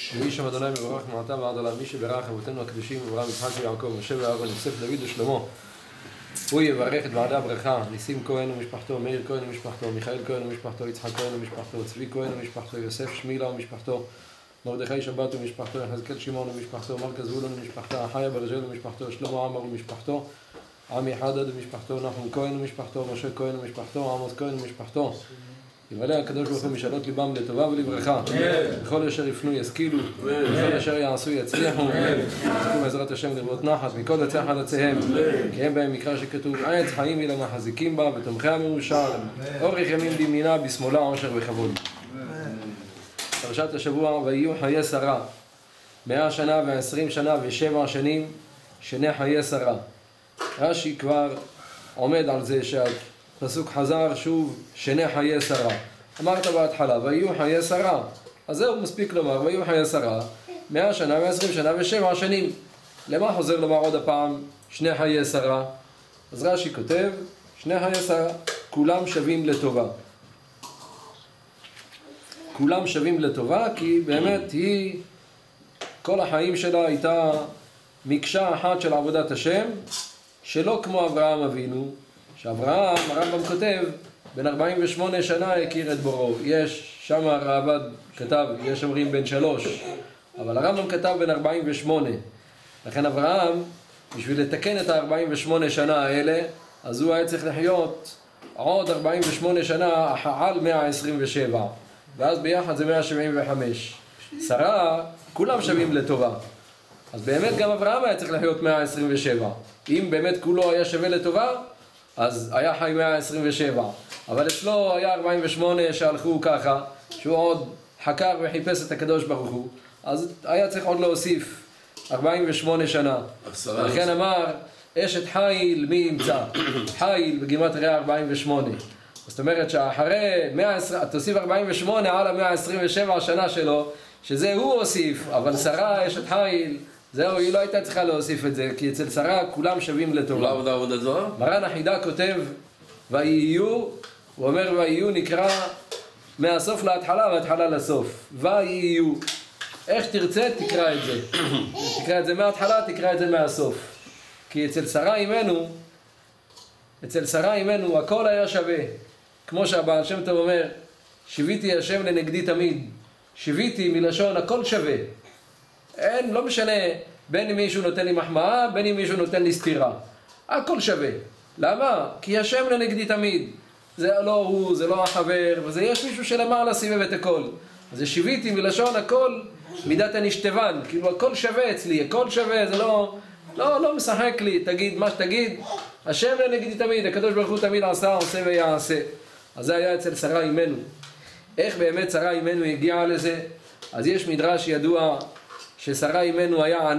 ויהי שם אדוני מברך מעתה ועד עולם, מי שברך אבותינו הקדושים אברהם יצחק ויעקב משה ואהרון יוסף דוד ושלמה, הוא יברך את ועדי הברכה, ניסים כהן ומשפחתו, מאיר כהן ומשפחתו, מיכאל כהן ומשפחתו, יצחק כהן ומשפחתו, צבי כהן ומשפחתו, יוסף שמילה ומשפחתו, מרדכי שבת ומשפחתו, יחזקאל שמעון ומשפחתו, מלכה זבולון ומשפחתה, חיה ברג'ל ומשפחתו, שלמה עמר ומשפחתו, עמי חדד ומשפחתו, נחום כהן ומשפחתו, משה כהן ומשפחתו, עמוס כהן ומשפחתו. ימלא הקדוש ברוך הוא משאלות ליבם לטובה ולברכה. בכל אשר יפנו ישכילו, בכל אשר יעשו יצליחו, יזכו בעזרת השם לרבות נחת, מכל יצא חלציהם, כי הם בהם מקרא שכתוב, עץ חיים היא למחזיקים בה, ותומכיה מאושר, אורך ימים בימינה, בשמאלה עושר וכבוד. פרשת השבוע, ויהיו חיי שרה, 100 שנה ו20 שנה ו7 שנים, שני חיי שרה. רש"י כבר עומד על זה שהפסוק חזר שוב שני חיי שרה. אמרת בהתחלה, ויהיו חיי שרה. אז זהו מספיק לומר, ויהיו חיי שרה, 100 שנה ו20 שנה ו7 שנים. למה חוזר לומר עוד הפעם שני חיי שרה? אז רש"י כותב, שני חיי שרה, כולם שווים לטובה. כולם שווים לטובה, כי באמת היא, כל החיים שלה הייתה מקשה אחת של עבודת השם, שלא כמו אברהם אבינו, שאברהם, הרמב"ם כותב, בן 48 שנה הכיר את בוראו. יש, שם הרעב"ד כתב, יש אומרים בן 3, אבל הרמב"ם כתב בן 48. לכן אברהם, בשביל לתקן את ה-48 שנה האלה, אז הוא היה צריך לחיות עוד 48 שנה על 127. ואז ביחד זה 175. שרה, כולם שווים לטובה. אז באמת גם אברהם היה צריך לחיות 127. אם באמת כולו היה שווה לטובה, אז היה חי 127. אבל אצלו היה 48 שהלכו ככה, שהוא עוד חקר וחיפש את הקדוש ברוך הוא. אז היה צריך עוד להוסיף 48 שנה. לכן אמר, אשת חיל מי ימצא? חיל בגימטריה 48. זאת אומרת שאחרי 120, תוסיף 48 על ה-127 השנה שלו, שזה הוא הוסיף, אבל שרה אשת חיל, זהו, היא לא הייתה צריכה להוסיף את זה, כי אצל שרה כולם שווים לטובה. לא עבודה זו? מרן החידה כותב, ויהיו, הוא אומר ויהיו נקרא מהסוף להתחלה וההתחלה לסוף. ויהיו. איך תרצה תקרא את זה. תקרא את זה מההתחלה, תקרא את זה מהסוף. כי אצל שרה אימנו הכל היה שווה. כמו שהבעל שם טוב אומר, שיוויתי השם לנגדי תמיד. שיוויתי מלשון הכל שווה. אין, לא משנה, בין אם מישהו נותן לי מחמאה, בין אם מישהו נותן לי סתירה. הכל שווה. למה? כי השם לנגדי תמיד. זה לא הוא, זה לא החבר, וזה יש מישהו שלמעלה סיבב את הכל. אז זה שיוויתי מלשון הכל, מידת הנשתבן. כאילו הכל שווה אצלי, הכל שווה, זה לא משחק לי, תגיד מה שתגיד. השם לנגדי תמיד, הקדוש ברוך הוא תמיד עשה, עושה ויעשה. אז זה היה אצל שרה אימנו. איך באמת שרה אימנו הגיעה לזה? אז יש מדרש ידוע ששרה אימנו היה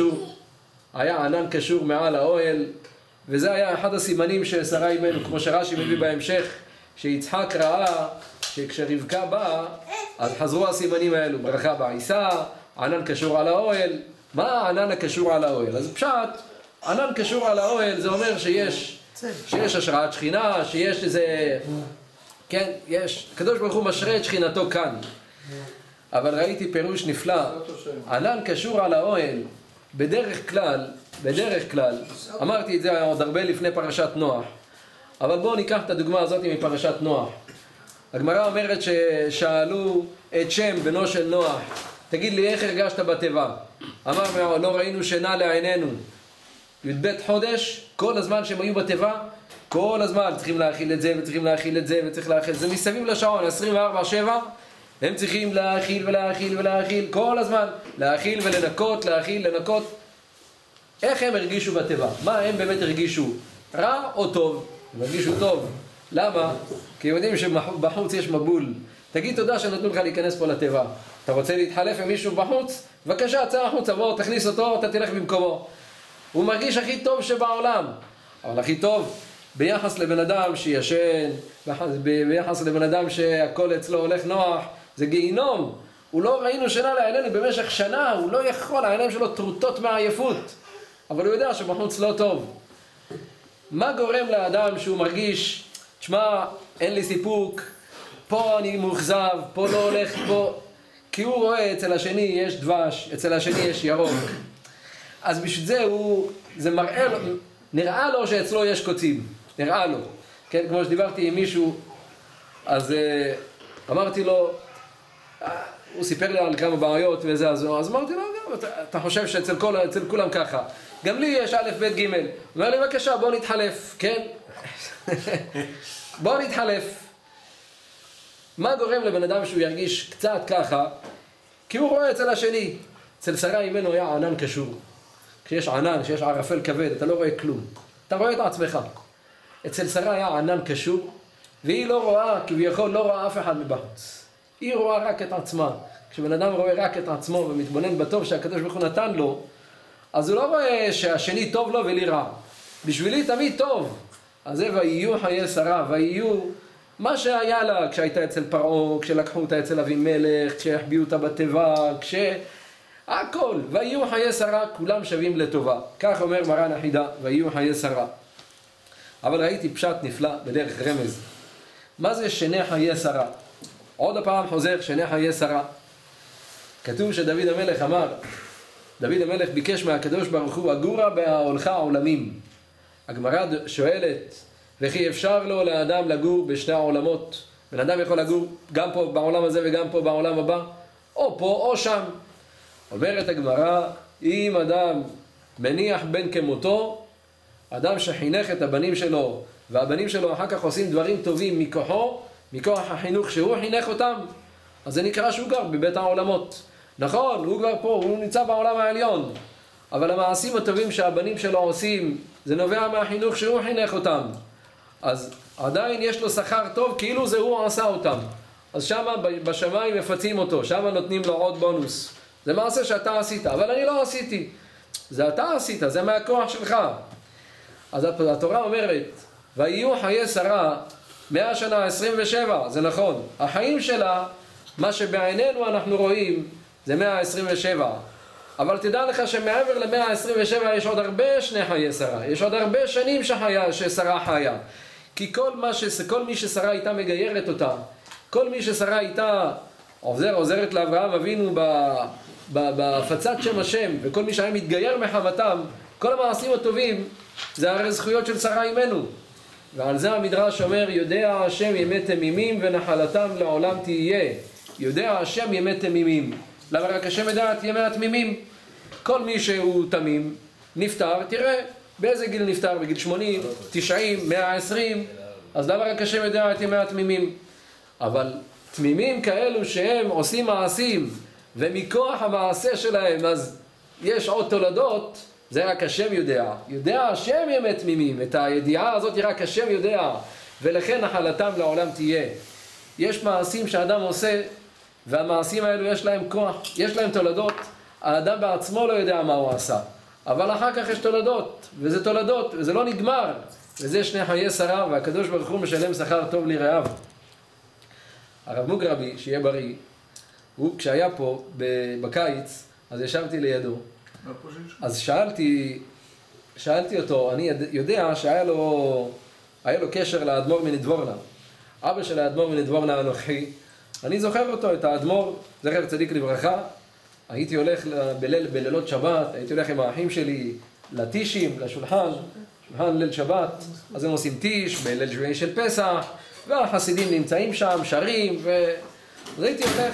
ענן קשור מעל האוהל, וזה היה אחד הסימנים של שרה אימנו, כמו שרש"י מביא בהמשך, שיצחק ראה שכשרבקה באה, אז חזרו הסימנים האלו, ברכה בעיסה, ענן קשור על האוהל. מה הענן הקשור על האוהל? אז פשט, ענן קשור על האוהל זה אומר שיש השראת שכינה, שיש איזה, כן, יש, הקדוש ברוך הוא משרה את שכינתו כאן. אבל ראיתי פירוש נפלא, ענן קשור על האוהל, בדרך כלל, אמרתי את זה עוד הרבה לפני פרשת נוח, אבל בואו ניקח את הדוגמה הזאת מפרשת נוח. הגמרא אומרת ששאלו את שם בנו של נוח, תגיד לי איך הרגשת בתיבה? אמר, לא ראינו שינה לעינינו. י"ב חודש, כל הזמן שהם היו בתיבה, כל הזמן צריכים להאכיל את זה וצריכים להאכיל את זה וצריך להאכיל את זה, מסביב לשעון, 24/7, הם צריכים להאכיל ולהאכיל ולהאכיל, כל הזמן להאכיל ולנקות, להאכיל, לנקות. איך הם הרגישו בתיבה? מה הם באמת הרגישו? רע או טוב? הם הרגישו טוב. למה? כי הם יודעים שבחוץ יש מבול. תגיד תודה שנתנו לך להיכנס פה לתיבה. אתה רוצה להתחלף עם מישהו בחוץ? בבקשה, צא החוצה, בוא, תכניס אותו, אתה תלך במקומו. הוא מרגיש הכי טוב שבעולם. אבל הכי טוב ביחס לבן אדם שישן, ביחס לבן אדם שהכל אצלו הולך נוח, זה גיהינום. הוא לא ראינו שינה לעינינו במשך שנה, הוא לא יכול, העיניים שלו טרוטות מהעייפות. אבל הוא יודע שבחוץ לא טוב. מה גורם לאדם שהוא מרגיש, תשמע, אין לי סיפוק, פה אני מוחזב, פה לא הולך, פה... כי הוא רואה אצל השני יש דבש, אצל השני יש ירוק. אז בשביל זה זה מראה לו, נראה לו שאצלו יש קוצים, נראה לו. כן, כמו שדיברתי עם מישהו, אז אמרתי לו, הוא סיפר לי על כמה בעיות וזה, אז אמרתי לו, אתה חושב שאצל כולם ככה. גם לי יש א', ב', ג'. הוא אומר לי, בבקשה, בוא נתחלף, כן? בוא נתחלף. מה גורם לבן אדם שהוא ירגיש קצת ככה? כי הוא רואה אצל השני. אצל שרה ממנו היה ענן קשור. כשיש ענן, כשיש ערפל כבד, אתה לא רואה כלום. אתה רואה את עצמך. אצל שרה היה ענן קשור, והיא לא רואה, כביכול לא רואה אף אחד מבחוץ. היא רואה רק את עצמה. כשבן אדם רואה רק את עצמו ומתבונן בטוב שהקדוש ברוך הוא נתן לו, אז הוא לא רואה שהשני טוב לו ולי רע. בשבילי תמיד טוב. אז זה ויהיו חיי שרה, ויהיו מה שהיה לה כשהייתה אצל פרעה, כשלקחו אותה אצל אבימלך, כשהחביאו אותה בתיבה, הכל, ויהיו חיי שרה, כולם שווים לטובה. כך אומר מרן החידה, ויהיו חיי שרה. אבל ראיתי פשט נפלא בדרך רמז. מה זה שני חיי שרה? עוד הפעם חוזר, שני חיי שרה. כתוב שדוד המלך אמר, דוד המלך ביקש מהקדוש ברוך הוא, אגורה בהולכה עולמים. הגמרא שואלת, וכי אפשר לו לאדם לגור בשני העולמות? בן אדם יכול לגור גם פה בעולם הזה וגם פה בעולם הבא, או פה או שם. אומרת הגמרא, אם אדם מניח בן כמותו, אדם שחינך את הבנים שלו, והבנים שלו אחר כך עושים דברים טובים מכוחו, מכוח החינוך שהוא חינך אותם, אז זה נקרא שהוא גר בבית העולמות. נכון, הוא גר פה, הוא נמצא בעולם העליון, אבל המעשים הטובים שהבנים שלו עושים, זה נובע מהחינוך שהוא חינך אותם. אז עדיין יש לו שכר טוב, כאילו זה הוא עשה אותם. אז שמה בשמיים מפצים אותו, שמה נותנים לו עוד בונוס. זה מעשה שאתה עשית, אבל אני לא עשיתי. זה אתה עשית, זה מהכוח שלך. אז התורה אומרת, ויהיו חיי שרה 100 שנה, 27, זה נכון. החיים שלה, מה שבעינינו אנחנו רואים, זה 127. אבל תדע לך שמעבר ל-127 יש עוד הרבה שני חיי שרה. יש עוד הרבה שנים ששרה חיה. כי כל מי ששרה איתה מגיירת אותה, כל מי ששרה איתה עוזרת לאברהם אבינו בהפצת שם השם, וכל מי שהיה מתגייר מחמתם, כל המעשים הטובים זה הרי זכויות של שרה אימנו. ועל זה המדרש אומר, יודע השם ימי תמימים ונחלתם לעולם תהיה. יודע השם ימי תמימים. למה רק השם ידע את ימי התמימים? כל מי שהוא תמים נפטר, תראה באיזה גיל נפטר, בגיל 80, 90, 120, אז למה רק השם ידע את ימי התמימים? אבל תמימים כאלו שהם עושים מעשים, ומכוח המעשה שלהם אז יש עוד תולדות, זה רק השם יודע. יודע השם ימי תמימים, את הידיעה הזאת רק השם יודע, ולכן נחלתם לעולם תהיה. יש מעשים שאדם עושה, והמעשים האלו יש להם כוח, יש להם תולדות, האדם בעצמו לא יודע מה הוא עשה, אבל אחר כך יש תולדות, וזה תולדות, וזה לא נגמר, וזה שני חיי שרה, והקדוש ברוך הוא משלם שכר טוב לרעיו. הרב מוגרבי, שיהיה בריא, הוא כשהיה פה בקיץ, אז ישבתי לידו, אז שאלתי אותו, אני יודע שהיה לו קשר לאדמו"ר מנדבורנה, אבא של האדמו"ר מנדבורנה הנוכחי, אני זוכר אותו, את האדמו"ר, זכר צדיק לברכה, הייתי הולך בלילות שבת, הייתי הולך עם האחים שלי לטישים, לשולחן ליל שבת, אז הם עושים טיש בליל שביעי של פסח, והחסידים נמצאים שם, שרים, אז הייתי הולך.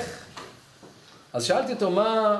אז שאלתי אותו,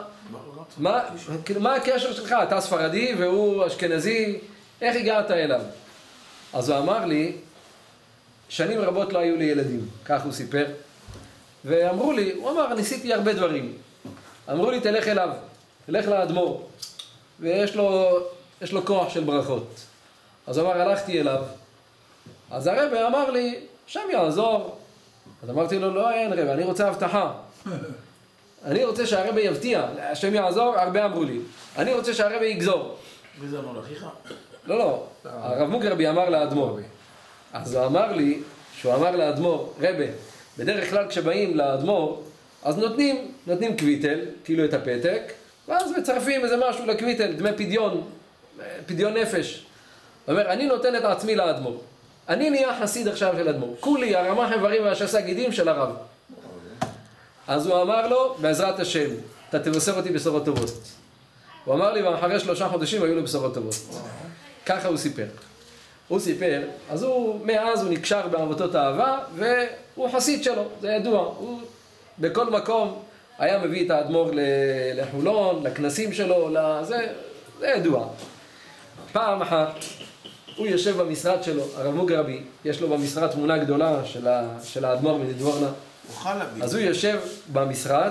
מה הקשר שלך? אתה ספרדי והוא אשכנזי, איך הגעת אליו? אז הוא אמר לי, שנים רבות לא היו לי ילדים, כך הוא סיפר, ואמרו לי, הוא אמר, ניסיתי הרבה דברים. אמרו לי, תלך אליו, תלך לאדמו"ר, ויש לו כוח של ברכות. אז אמר, הלכתי אליו, אז הרב אמר לי, שם יעזור. אז אמרתי לו, לא, אין רב, אני רוצה הבטחה. אני רוצה שהרב יבטיח, השם יעזור, הרבה אמרו לי. אני רוצה שהרב יגזור. וזה אמר לאחיך? לא, הרב מוגרבי אמר לאדמו"ר. אז הוא אמר לי, שהוא אמר לאדמו"ר, רבי, בדרך כלל כשבאים לאדמו"ר, אז נותנים קוויטל, כאילו את הפתק, ואז מצרפים איזה משהו לקוויטל, דמי פדיון נפש. הוא אומר, אני נותן את עצמי לאדמו"ר. אני נהיה חסיד עכשיו של אדמו"ר. כולי הרמ"ח איברים והשס"ה גידים של הרב. אז הוא אמר לו, בעזרת השם, אתה תבשר אותי בשורות טובות. הוא אמר לי, ואחרי 3 חודשים היו לו בשורות טובות. ככה הוא סיפר. הוא סיפר, אז מאז הוא נקשר בעבותות אהבה, והוא חסיד שלו, זה ידוע. הוא בכל מקום היה מביא את האדמו"ר לחולון, לכנסים שלו, זה ידוע. פעם אחת, הוא יושב במשרד שלו, הרב מוגרבי, יש לו במשרד תמונה גדולה של האדמו"ר מנדבורנה. אז הוא יושב במשרד,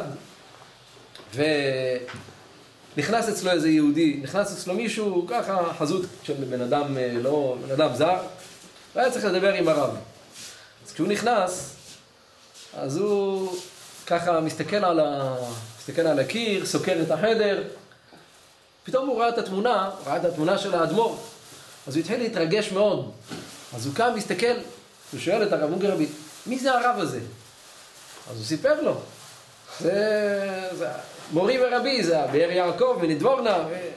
ונכנס אצלו איזה יהודי, נכנס אצלו מישהו, ככה חזות של בן אדם, לא, בן אדם זר, והיה צריך לדבר עם הרב. אז כשהוא נכנס, אז הוא ככה מסתכל על הקיר, סוקר את החדר, פתאום הוא ראה את התמונה של האדמו"ר, אז הוא התחיל להתרגש מאוד. אז הוא קם, מסתכל, הוא שואל את הרב מוגרבי, מי זה הרב הזה? אז הוא סיפר לו, זה מורי ורבי, זה באר יעקב מנדבורנה.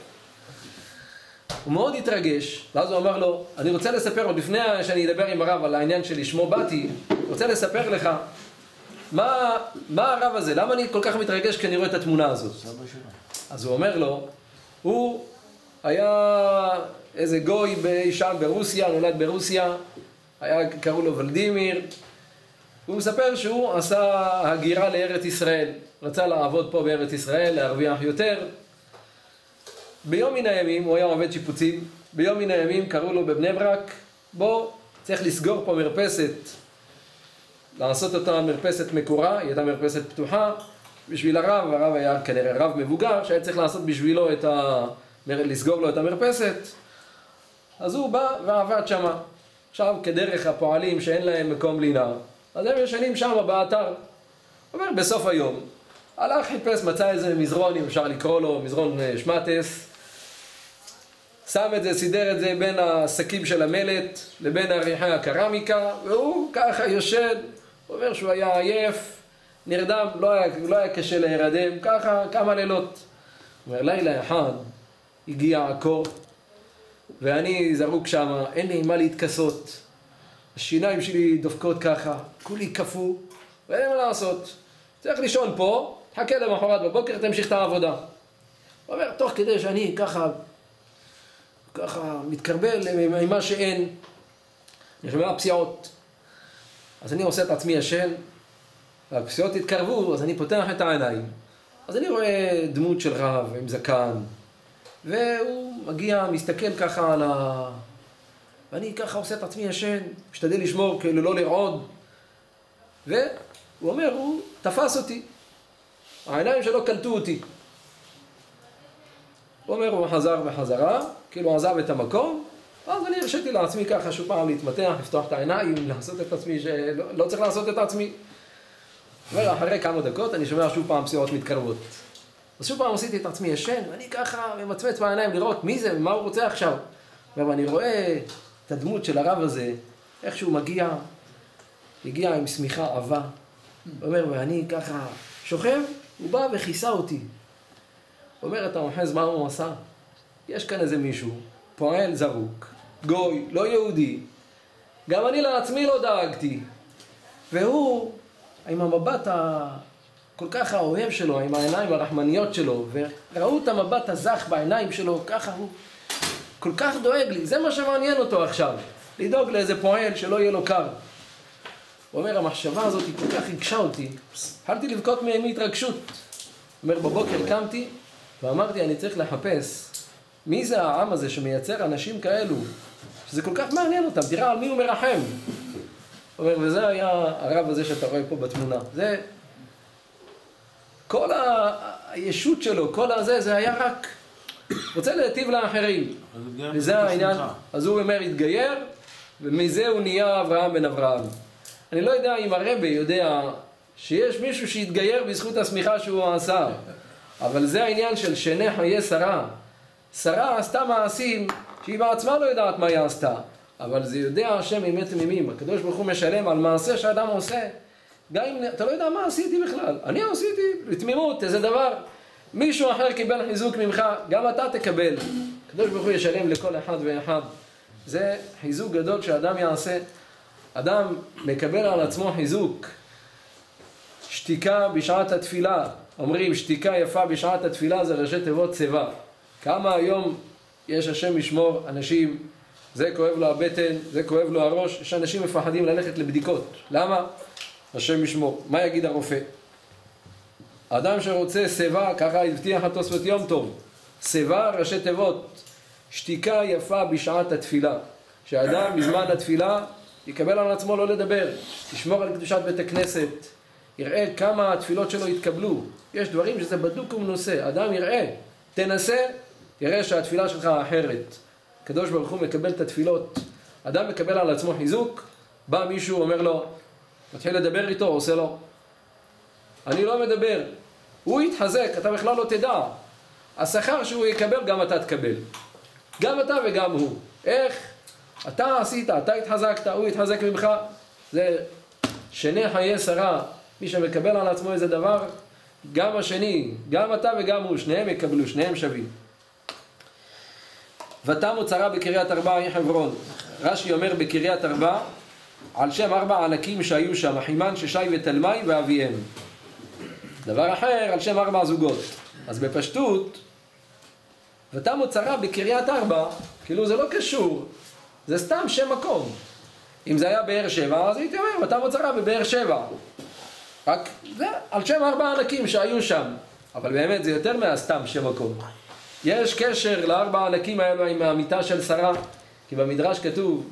הוא מאוד התרגש, ואז הוא אמר לו, אני רוצה לספר, עוד לפני שאני אדבר עם הרב על העניין שלי, שמו באתי, רוצה לספר לך, מה הרב הזה? למה אני כל כך מתרגש כשאני רואה את התמונה הזאת? אז הוא אומר לו, הוא היה איזה גוי שם ברוסיה, נולד ברוסיה, קראו לו ולדימיר. הוא מספר שהוא עשה הגירה לארץ ישראל, רצה לעבוד פה בארץ ישראל, להרוויח יותר. ביום מן הימים, הוא היה עובד שיפוצים, ביום מן הימים קראו לו בבני ברק, בוא, צריך לסגור פה מרפסת, לעשות אותה מרפסת מקורה, היא הייתה מרפסת פתוחה, בשביל הרב היה כנראה רב מבוגר, שהיה צריך לעשות בשבילו לסגור לו את המרפסת. אז הוא בא ועבד שמה. עכשיו, כדרך הפועלים שאין להם מקום לינה, אז הם ישנים שמה באתר. אומר, בסוף היום, הלך חיפש, מצא איזה מזרון, אם אפשר לקרוא לו, מזרון שמטס, שם את זה, סידר את זה בין השקים של המלט לבין עריחי הקרמיקה, והוא ככה יושן, הוא אומר שהוא היה עייף, נרדם, לא היה קשה להירדם, ככה כמה לילות. הוא אומר, לילה אחד הגיע הקור, ואני זרוק שם, אין לי מה להתכסות. השיניים שלי דופקות ככה, כולי קפוא, ואין מה לעשות. צריך לישון פה, חכה למחרת בבוקר, תמשיך את העבודה. הוא אומר, תוך כדי שאני ככה מתקרבל עם מה שאין, אני שומע פסיעות. אז אני עושה את עצמי ישן, והפסיעות התקרבו, אז אני פותח את העיניים. אז אני רואה דמות של רב עם זקן, והוא מגיע, מסתכל ככה ואני ככה עושה את עצמי ישן, משתדל לשמור כאילו לא לרעוד. והוא אומר, הוא תפס אותי. העיניים שלו קלטו אותי. הוא אומר, הוא חזר בחזרה, כאילו עזב את המקום, ואז אני הרשיתי לעצמי ככה שוב פעם להתמתח, לפתוח את העיניים, לעשות את עצמי שלא צריך לעשות את עצמי. ואחרי כמה דקות אני שומע שוב פעם פסיעות מתקרבות. אז שוב פעם עשיתי את עצמי ישן, ואני ככה ממצמץ בעיניים לראות מי זה ומה הוא רוצה עכשיו. ואני רואה את הדמות של הרב הזה, איך שהוא הגיע עם שמיכה עבה. הוא אומר, ואני ככה שוכב, הוא בא וכיסה אותי. הוא אומר, אתה מוחז מה הוא עשה? יש כאן איזה מישהו, פועל זרוק, גוי, לא יהודי. גם אני לעצמי לא דאגתי. והוא, עם המבט כל כך האוהב שלו, עם העיניים הרחמניות שלו, וראו את המבט הזך בעיניים שלו, ככה הוא כל כך דואג לי. זה מה שמעניין אותו עכשיו, לדאוג לאיזה פועל שלא יהיה לו קר. הוא אומר, המחשבה הזאת כל כך הגשה אותי, התחלתי לבכות מהתרגשות. הוא אומר, בבוקר קמתי ואמרתי, אני צריך לחפש מי זה העם הזה שמייצר אנשים כאלו, שזה כל כך מעניין אותם, תראה על מי הוא מרחם. הוא אומר, וזה היה הרב הזה שאתה רואה פה בתמונה. זה, כל הישות שלו, כל הזה, זה היה רק רוצה להיטיב לאחרים. וזה העניין. אז הוא אומר, התגייר, ומזה הוא נהיה אברהם בן אברהם. אני לא יודע אם הרבי יודע שיש מישהו שהתגייר בזכות השמיכה שהוא עשה, אבל זה העניין של שני חיי שרה. שרה עשתה מעשים שהיא בעצמה לא יודעת מה היא עשתה, אבל זה יודע השם אמת תמימים. הקדוש ברוך הוא משלם על מעשה שאדם עושה, גם אם אתה לא יודע מה עשיתי בכלל. אני עשיתי לתמימות איזה דבר, מישהו אחר קיבל חיזוק ממך, גם אתה תקבל. הקדוש ברוך הוא ישלם לכל אחד ואחד. זה חיזוק גדול שאדם יעשה. אדם מקבל על עצמו חיזוק שתיקה בשעת התפילה. אומרים שתיקה יפה בשעת התפילה זה ראשי תיבות צבא. כמה היום יש השם ישמור אנשים, זה כואב לו הבטן, זה כואב לו הראש, יש אנשים מפחדים ללכת לבדיקות. למה? השם ישמור. מה יגיד הרופא? אדם שרוצה סבא, ככה הבטיח התוספות יום טוב. סבא ראשי תיבות, שתיקה יפה בשעת התפילה. שאדם בזמן התפילה יקבל על עצמו לא לדבר, ישמור על קדושת בית הכנסת, יראה כמה התפילות שלו יתקבלו. יש דברים שזה בדוק ומנוסה, אדם יראה, תנסה, יראה שהתפילה שלך אחרת. הקדוש ברוך הוא מקבל את התפילות, אדם מקבל על עצמו חיזוק, בא מישהו אומר לו, מתחיל לדבר איתו, עושה לו, אני לא מדבר, הוא יתחזק, אתה בכלל לא תדע, השכר שהוא יקבל גם אתה תקבל, גם אתה וגם הוא. איך? אתה עשית, אתה התחזקת, הוא התחזק ממך. זה שני חיי שרה. מי שמקבל על עצמו איזה דבר, גם השני, גם אתה וגם הוא, שניהם יקבלו, שניהם שווים. ותמו צרה בקריית ארבע היא חברון. רש"י אומר בקריית ארבע, על שם 4 ענקים שהיו שם, אחימן, ששי ותלמי ואביהם. דבר אחר, על שם 4 זוגות. אז בפשטות, ותמו צרה בקריית ארבע, כאילו זה לא קשור, זה סתם שם מקום. אם זה היה באר שבע, אז הייתי אומר, ותמו צרה בבאר שבע. רק זה על שם 4 ענקים שהיו שם. אבל באמת זה יותר מהסתם שם מקום. יש קשר ל4 ענקים האלו עם המיטה של שרה, כי במדרש כתוב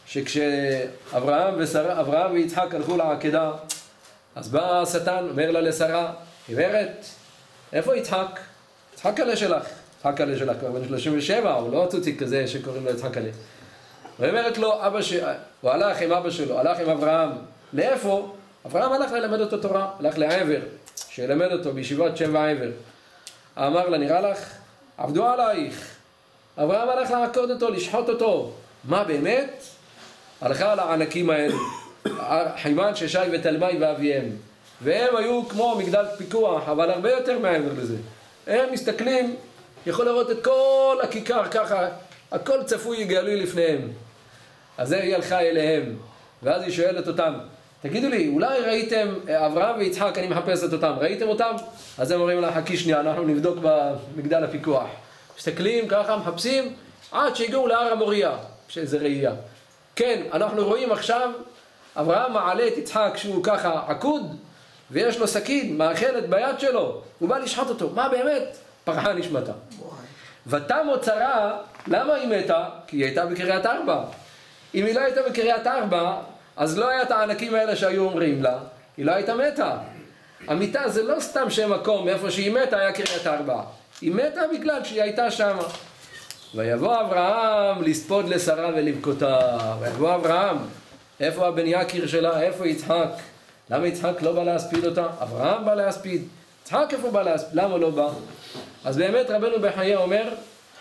שכשאברהם ויצחק הלכו לעקדה, אז בא השטן, אומר לה לשרה, אומרת, איפה יצחק? יצחק עלה שלך. יצחק עלה שלך, כבר בן 37, הוא לא צוציק כזה שקוראים לו יצחק עלה. ואומרת לו, הוא הלך עם אבא שלו, הלך עם אברהם. לאיפה? אברהם הלך ללמד אותו תורה, הלך לעבר, שילמד אותו בישיבת שם ועבר. אמר לה, נראה לך? עבדו עלייך. אברהם הלך לעקוד אותו, לשחוט אותו. מה באמת? הלכה על הענקים האלו. חימן, ששי ותלמי ואביהם. והם היו כמו מגדל פיקוח, אבל הרבה יותר מעבר לזה. הם מסתכלים, יכול לראות את כל הכיכר ככה, הכל צפוי גלוי לפניהם. אז היא הלכה אליהם, ואז היא שואלת אותם, תגידו לי, אולי ראיתם, אברהם ויצחק, אני מחפשת אותם, ראיתם אותם? אז הם אומרים לה, חכי שנייה, אנחנו נבדוק במגדל הפיקוח. מסתכלים ככה, מחפשים, עד שהגיעו להר המוריה, שזה ראייה. כן, אנחנו רואים עכשיו, אברהם מעלה את יצחק שהוא ככה עקוד, ויש לו סכין, מאכלת ביד שלו, הוא בא לשחוט אותו. מה באמת? פרחה נשמתה. ותמו צרה, למה היא מתה? כי היא הייתה בקריית ארבע. אם היא לא הייתה בקריית ארבע, אז לא היה את הענקים האלה שהיו אומרים לה, היא לא הייתה מתה. המיטה זה לא סתם שם מקום, מאיפה שהיא מתה היה קריית ארבע. היא מתה בגלל שהיא הייתה שם. ויבוא אברהם לספוד לשרה ולבכותה. ויבוא אברהם, איפה הבן יקיר שלה? איפה יצחק? למה יצחק לא בא להספיד אותה? אברהם בא להספיד. יצחק איפה בא להספיד? למה לא בא? אז באמת רבנו בחיי אומר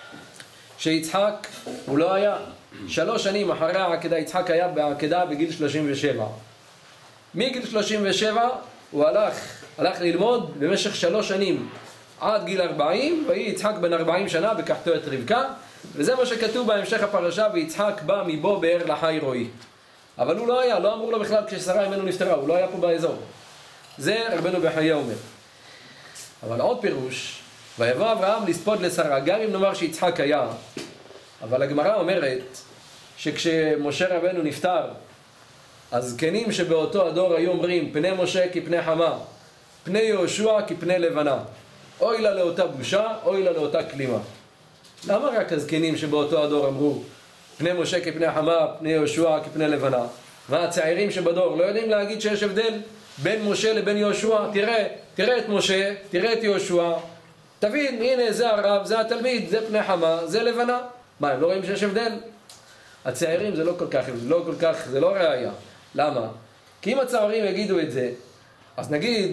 שיצחק הוא לא היה 3 שנים אחרי העקדה, יצחק היה בעקדה בגיל 37. מגיל 37 הוא הלך ללמוד במשך 3 שנים עד גיל 40, ויהי יצחק בן 40 שנה בקחתו את רבקה, וזה מה שכתוב בהמשך הפרשה, ויצחק בא מבוא באר לחי רועי. אבל הוא לא היה, לא אמרו לו בכלל כששרה אימנו נפטרה, הוא לא היה פה באזור. זה רבנו בחיי אומר. אבל עוד פירוש, ויבוא אברהם לספוד לשרה, גם אם נאמר שיצחק היה, אבל הגמרא אומרת שכשמשה רבנו נפטר, הזקנים שבאותו הדור היו אומרים, פני משה כפני חמה, פני יהושע כפני לבנה. אוי לה לאותה בושה, אוי לה לאותה כלימה. למה רק הזקנים שבאותו הדור אמרו, פני משה כפני חמה, פני יהושע כפני לבנה? והצעירים שבדור לא יודעים להגיד שיש הבדל בין משה לבין יהושע? תראה את משה, תראה את יהושע, תבין, הנה זה הרב, זה התלמיד, זה פני חמה, זה לבנה. מה, הם לא רואים שיש הבדל? הצעירים זה לא כל כך, זה לא ראייה. למה? כי אם הצעירים יגידו את זה, אז נגיד,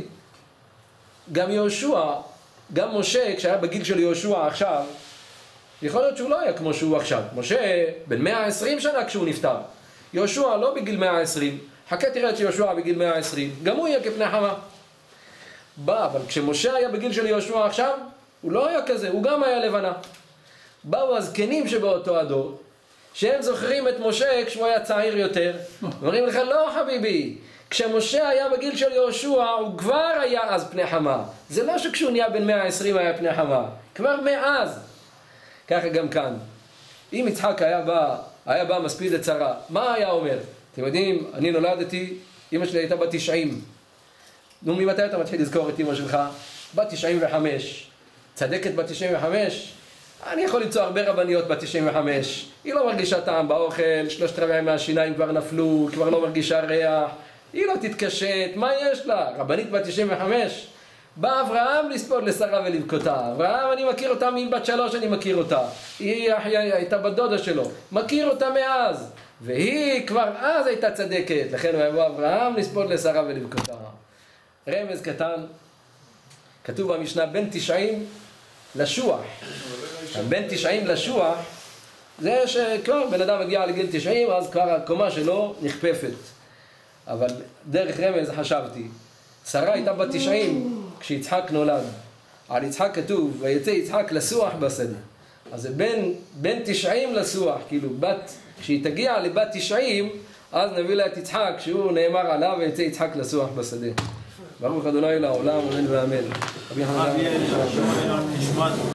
גם יהושע, גם משה, כשהיה בגיל של יהושע עכשיו, יכול להיות שהוא לא היה כמו שהוא עכשיו. משה בן 120 שנה כשהוא נפטר. יהושע לא בגיל 120. חכה תראה את יהושע בגיל 120. גם הוא יהיה כפני חמה. אבל כשמשה היה בגיל של יהושע עכשיו, הוא לא היה כזה, הוא גם היה לבנה. באו הזקנים שבאותו הדור, שהם זוכרים את משה כשהוא היה צעיר יותר. אומרים לך, לא חביבי, כשמשה היה בגיל של יהושע, הוא כבר היה אז פני חמה. זה לא שכשהוא נהיה בן 120 היה פני חמה, כבר מאז. ככה גם כאן. אם יצחק היה בא מספיד את שרה, מה היה אומר? אתם יודעים, אני נולדתי, אמא שלי הייתה בת 90. נו, ממתי אתה מתחיל לזכור את אמא שלך? בת 95. צדקת בת 95? אני יכול למצוא הרבה רבניות בת 95. היא לא מרגישה טעם באוכל, 3/4 מהשיניים כבר נפלו, כבר לא מרגישה ריח. היא לא תתקשט, מה יש לה? רבנית בת 95? בא אברהם לספוד לשרה ולבכותה. אברהם, אני מכיר אותה מבת 3, אני מכיר אותה. היא הייתה בת דודה שלו. מכיר אותה מאז. והיא כבר אז הייתה צדקת. לכן הוא יבוא אברהם לספוד לשרה ולבכותה. רמז קטן. כתוב במשנה בין 90 לשוח. בין 90 לשוח זה שכבר בן אדם מגיע לגיל 90 אז כבר הקומה שלו נכפפת. אבל דרך רמז חשבתי, שרה הייתה בת 90 כשיצחק נולד. על יצחק כתוב ויצא יצחק לשוח בשדה. אז זה בין 90 לשוח, כאילו כשהיא תגיע לבת 90 אז נביא לה את יצחק שהוא נאמר עליו ויצא יצחק לשוח בשדה. ברוך ה' לעולם אמן ואמן.